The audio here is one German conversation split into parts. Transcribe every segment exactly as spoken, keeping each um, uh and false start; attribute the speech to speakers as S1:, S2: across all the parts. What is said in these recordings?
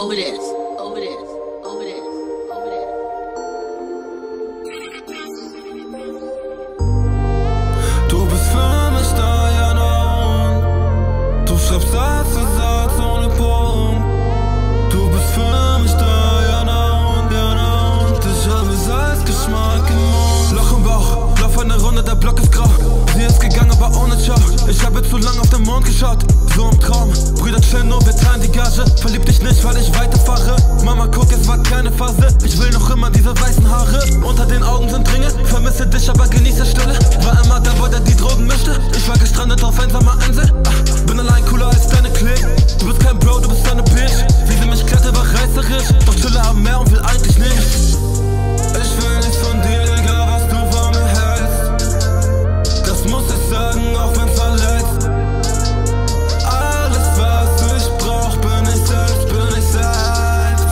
S1: over this, over this, over this, over this.
S2: Du bist für mich Diana und du schreibst Satz für Satz ohne Punkt. Du bist für mich Diana und Diana und ich habe Salzgeschmack im Mund. Loch im Bauch, lauf eine Runde, der Block ist grau. Sie ist gegangen, aber ohne Ciao. Ich habe zu lang auf den Mond geschaut, so im Traum. Brüder chillen nur, wir teilen die Gage. Verlieb dich nicht, weil ich weiterfahre. Mama, guck, es war keine Phase. Ich will noch immer diese weißen Haare. Unter den Augen sind Ringe, vermisse dich, aber genieße Stille. War immer der Boy, der die Drogen mischte. Ich war gestrandet auf einsamer Insel. Ach, bin allein cooler als deine Klick. Du bist kein Bro, du bist eine Bitch. Wie sie mich klärte, war reißerisch. Doch chille am Meer und will eigentlich nichts. Ich will nichts von dir, egal was du von mir hältst. Das muss ich sagen, auch wenn's verletzt. Alles, was ich brauch, bin ich selbst, bin ich selbst.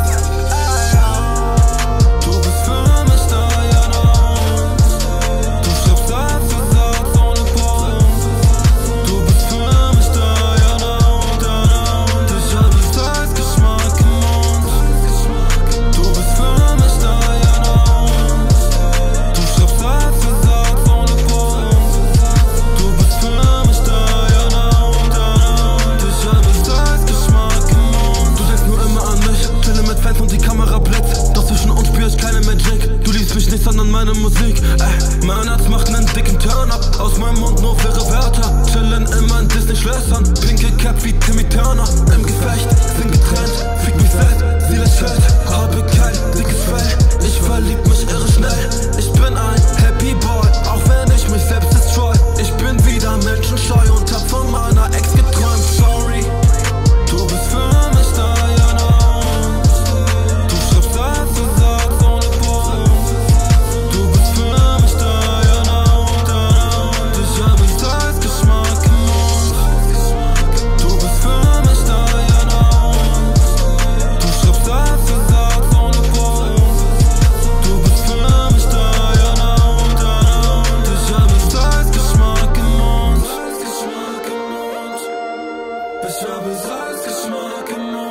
S2: Du bist für mich Diana und du schreibst Satz für Satz ohne Punkt. Du bist für mich Diana und Diana und ich habe Salzgeschmack im Mund. Du bist für mich Diana und du schreibst Satz für Satz ohne Punkt. Du bist für mich Diana und Diana und ich habe Salzgeschmack im Mund. Du denkst nur immer an mich, chille mit Fans und die Kamera blitzt. Doch zwischen uns spür ich keine Magic. Du liebst mich nicht, sondern meine Musik. Ey, mein Herz macht nen dicken Turn-up. Aus meinem Mund nur faire Wörter. Chillen immer in Disney-Schlössern. Pinke Cap wie Timmy Turner. Im Gefecht, sind getrennt. Fick mich selbst, sie lässt Feld. Habe kein dickes Fell. Ich verlieb mich irre schnell. Ich bin ein Happy Boy, auch wenn ich mich selbst destroy. Ich bin wieder menschenscheu und hab von meiner Ex geträumt. Sorry, du bist für mich Diana und du schreibst Satz für Satz ohne Punkt. Du bist für mich Diana und Diana und ich habe Salzgeschmack im Mund. Du bist für mich Diana und du schreibst Satz für Satz ohne Punkt. Du bist für mich Diana und Diana und ich habe Salzgeschmack im Mund. Ich habe Salzgeschmack im Mund.